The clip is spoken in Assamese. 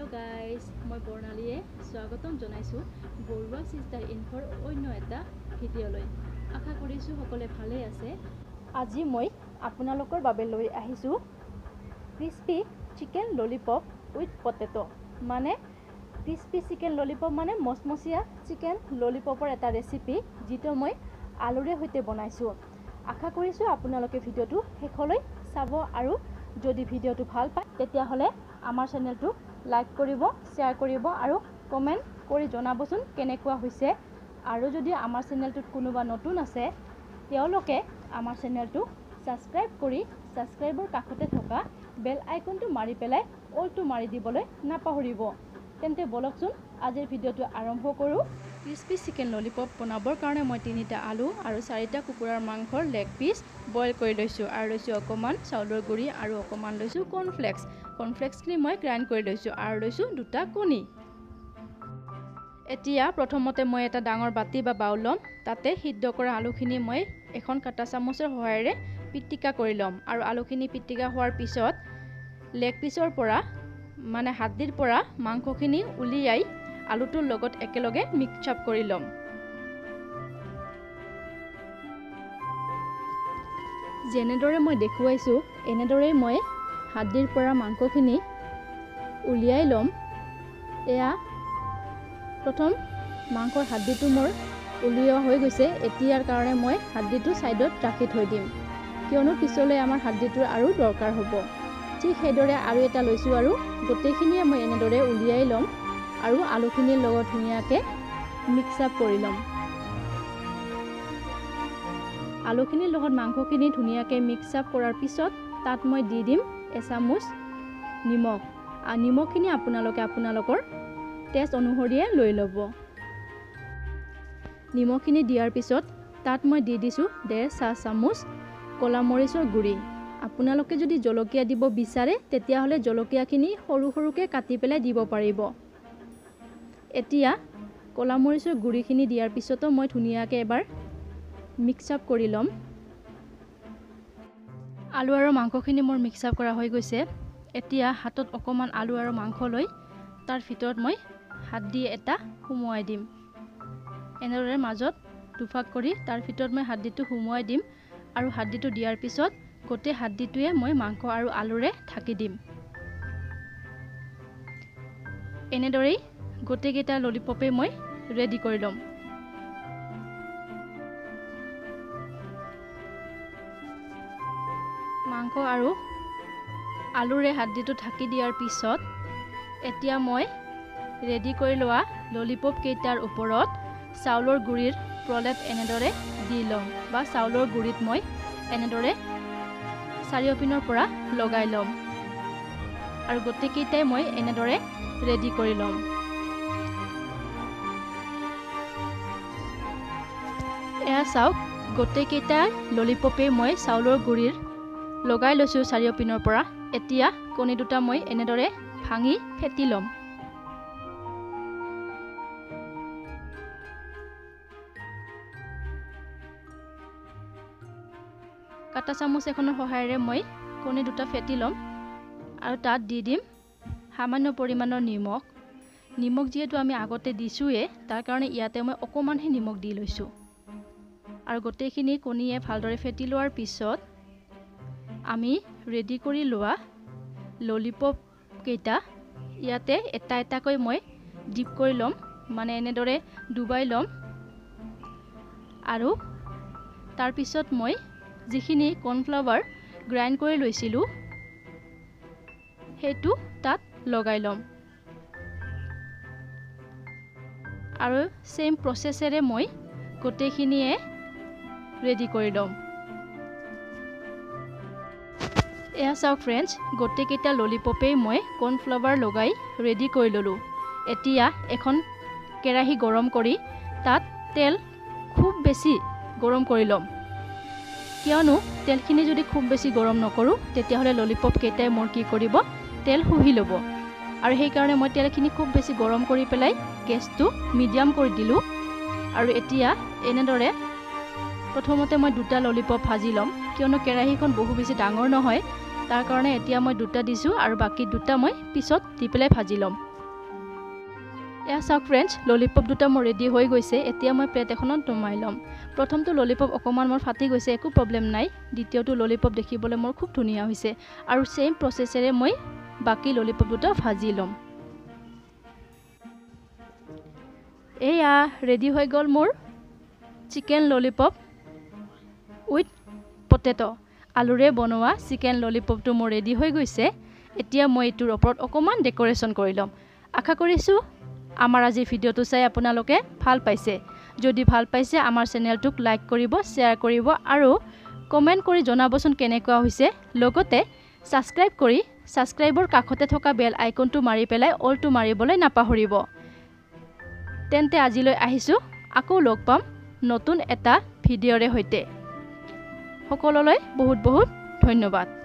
हेलो गाइज मैं बर्णालीये स्वागतम जनाइছোঁ बरुवा सिस्टार इनफर अन्य एटा ভিডিঅ'লৈ आशा কৰিছোঁ সকলে ভালে আছে। আজি মই আপোনালোকৰ বাবে লৈ আহিছোঁ crispy chicken lollipop with potato মানে ক্ৰিস্পি চিকেন ললিপপ মানে মচমচিয়া চিকেন ললিপপৰ এটা ৰেচিপি যিটো মই আলুৰে সৈতে বনাইছোঁ। আশা কৰিছোঁ আপোনালোকে ভিডিঅ'টো শেষলৈ চাব আৰু যদি ভিডিঅ'টো ভাল পায় তেতিয়াহ'লে আমাৰ চেনেলটো লাইক কৰিব, শ্বেয়াৰ কৰিব আৰু কমেন্ট কৰি জনাবচোন কেনেকুৱা হৈছে। আৰু যদি আমাৰ চেনেলটোত কোনোবা নতুন আছে তেওঁলোকে আমাৰ চেনেলটো সাবস্ক্ৰাইব কৰি সাবস্ক্ৰাইবৰ কাষতে থকা বেল আইকনটো মাৰি পেলাই অলটো মাৰি দিবলৈ নাপাহৰিব। তেন্তে বলকচোন আজিৰ ভিডিঅ'টো আৰম্ভ কৰোঁ। ক্ৰিস্পি চিকেন ললিপপ বনাবৰ কাৰণে মই 3টা আলু আৰু 4টা কুকুৰাৰ মাংসৰ লেগ পিস বইল কৰি লৈছোঁ আৰু লৈছোঁ অকমান চাউলৰ গুড়ি আৰু অকমান লৈছোঁ কৰ্নফ্লেক্সখিনি মই গ্ৰাইণ্ড কৰি লৈছোঁ আৰু লৈছোঁ 2টা কণী। এতিয়া প্ৰথমতে মই এটা ডাঙৰ বাটি বা বাউল ল'ম, তাতে সিদ্ধ কৰা আলুখিনি মই এখন কাটা চামুচৰ সহায়েৰে পিটিকা কৰি ল'ম আৰু আলুখিনি পিটিকা হোৱাৰ পিছত লেগ পিসৰ পৰা মানে হাড়দিৰ পৰা মাংসখিনি উলিয়াই আলুটোৰ লগত একেলগে মিক্স আপ কৰি ল'ম। যেনেদৰে মই দেখুৱাইছোঁ এনেদৰে মই হাড়দিৰ পৰা মাংসখিনি উলিয়াই ল'ম। এয়া প্ৰথম মাংসৰ হাড়দিটো মোৰ উলিওৱা হৈ গৈছে। এতিয়াৰ কাৰণে মই হাড়দিটো সাইডত ৰাখি থৈ দিম কিয়নো পিছলৈ আমাৰ হাড়দিটোৰ আৰু দৰকাৰ হ'ব। ঠিক সেইদৰে আৰু এটা লৈছোঁ আৰু গোটেইখিনিয়ে মই এনেদৰে উলিয়াই ল'ম আৰু আলুখিনিৰ লগত ধুনীয়াকৈ মিক্স আপ কৰি ল'ম। আলুখিনিৰ লগত মাংসখিনি ধুনীয়াকৈ মিক্স আপ কৰাৰ পিছত তাত মই দি দিম এচামুচ নিমখ আৰু নিমখখিনি আপোনালোকে আপোনালোকৰ টেষ্ট অনুসৰিয়ে লৈ ল'ব। নিমখখিনি দিয়াৰ পিছত তাত মই দি দিছোঁ 1.5 চাহ চামুচ ক'লা মৰিচৰ গুড়ি। আপোনালোকে যদি জলকীয়া দিব বিচাৰে তেতিয়াহ'লে জলকীয়াখিনি সৰু সৰুকৈ কাটি পেলাই দিব পাৰিব। এতিয়া ক'লা মৰিচৰ গুড়িখিনি দিয়াৰ পিছতো মই ধুনীয়াকৈ এবাৰ মিক্স আপ কৰি ল'ম। আলু আৰু মাংসখিনি মোৰ মিক্স আপ কৰা হৈ গৈছে। এতিয়া হাতত অকমান আলু আৰু মাংস লৈ তাৰ ভিতৰত মই হাত দি এটা সুমুৱাই দিম। এনেদৰে মাজত দুভাগ কৰি তাৰ ভিতৰত মই হাড়দিটো সুমুৱাই দিম আৰু হাড়দিটো দিয়াৰ পিছত গোটেই হাড়দিটোৱে মই মাংস আৰু আলুৰে ঢাকি দিম। এনেদৰেই গোটেইকেইটা ললিপপে মই ৰেডি কৰি ল'ম। মাংস আৰু আলুৰে হাড়দিটো ঢাকি দিয়াৰ পিছত এতিয়া মই ৰেডি কৰি লোৱা ললিপপ কেইটাৰ ওপৰত চাউলৰ গুড়িৰ প্ৰলেপ এনেদৰে দি ল'ম বা চাউলৰ গুড়িত মই এনেদৰে চাৰিওপিনৰ পৰা লগাই ল'ম আৰু গোটেইকেইটাই মই এনেদৰে ৰেডি কৰি ল'ম। এয়া চাওক গোটেইকেইটা ললিপপে মই চাউলৰ গুড়িৰ লগাই লৈছোঁ চাৰিওপিনৰ পৰা। এতিয়া কণী দুটা মই এনেদৰে ভাঙি ফেটি ল'ম। কাটা চামুচ এখনৰ সহায়েৰে মই কণী দুটা ফেটি ল'ম আৰু তাত দি দিম সামান্য পৰিমাণৰ নিমখ যিহেতু আমি আগতে দিছোঁৱে তাৰ কাৰণে ইয়াতে মই অকমানহে নিমখ দি লৈছোঁ আৰু গোটেইখিনি কণীয়ে ভালদৰে ফেটি লোৱাৰ পিছত আমি ৰেডি কৰি লোৱা ললিপপ কেইটা ইয়াতে এটা এটাকৈ মই ডিপ কৰি ল'ম মানে এনেদৰে ডুবাই ল'ম আৰু তাৰ পিছত মই যিখিনি কৰ্ণফ্লাৱাৰ গ্ৰাইণ্ড কৰি লৈছিলোঁ সেইটো তাত লগাই ল'ম আৰু সেম প্ৰচেছেৰে মই গোটেইখিনিয়ে ৰেডি কৰি ল'ম। এয়া চাওক ফ্ৰেণ্ডছ গোটেইকেইটা ললিপপেই মই কৰ্ণফ্লাৱাৰ লগাই ৰেডি কৰি ল'লোঁ। এতিয়া এখন কেৰাহী গৰম কৰি তাত তেল খুব বেছি গৰম কৰি ল'ম কিয়নো তেলখিনি যদি খুব বেছি গৰম নকৰোঁ তেতিয়াহ'লে ললিপপ কেইটাই মোৰ কি কৰিব তেল শুহি ল'ব আৰু সেইকাৰণে মই তেলখিনি খুব বেছি গৰম কৰি পেলাই গেছটো মিডিয়াম কৰি দিলোঁ আৰু এতিয়া এনেদৰে প্ৰথমতে মই 2টা ললিপপ ভাজি ল'ম কিয়নো কেৰাহীখন বহু বেছি ডাঙৰ নহয় তাৰ কাৰণে এতিয়া মই 2টা দিছোঁ আৰু বাকি 2টা মই পিছত দি পেলাই ভাজি ল'ম। এয়া চাওক ফ্ৰেণ্ডছ, ললিপপ দুটা মোৰ ৰেডি হৈ গৈছে। এতিয়া মই প্লেট এখনত নমাই ল'ম। প্ৰথমটো ললিপপ অকণমান মোৰ ফাটি গৈছে, একো প্ৰব্লেম নাই। দ্বিতীয়টো ললিপপ দেখিবলৈ মোৰ খুব ধুনীয়া হৈছে। আৰু ছেইম প্ৰচেছেৰে মই বাকী ললিপপ দুটা ভাজি ল'ম। এয়া ৰেডি হৈ গ'ল মোৰ চিকেন ললিপপ উইথ পটেটো। আলুৰে বনোৱা চিকেন ললিপপটো মোৰ ৰেডি হৈ গৈছে। এতিয়া মই এইটোৰ ওপৰত অকণমান ডেক'ৰেশ্যন কৰি ল'ম। আশা কৰিছোঁ আমাৰ আজিৰ ভিডিঅ'টো চাই আপোনালোকে ভাল পাইছে। যদি ভাল পাইছে আমাৰ চেনেলটোক লাইক কৰিব, শ্বেয়াৰ কৰিব আৰু কমেণ্ট কৰি জনাবচোন কেনেকুৱা হৈছে। লগতে ছাবস্ক্ৰাইব কৰি ছাবস্ক্ৰাইবৰ কাষতে থকা বেল আইকনটো মাৰি পেলাই অলটো মাৰিবলৈ নাপাহৰিব। তেন্তে আজিলৈ আহিছোঁ, আকৌ লগ পাম নতুন এটা ভিডিঅ'ৰে সৈতে। সকলোলৈ বহুত বহুত ধন্যবাদ।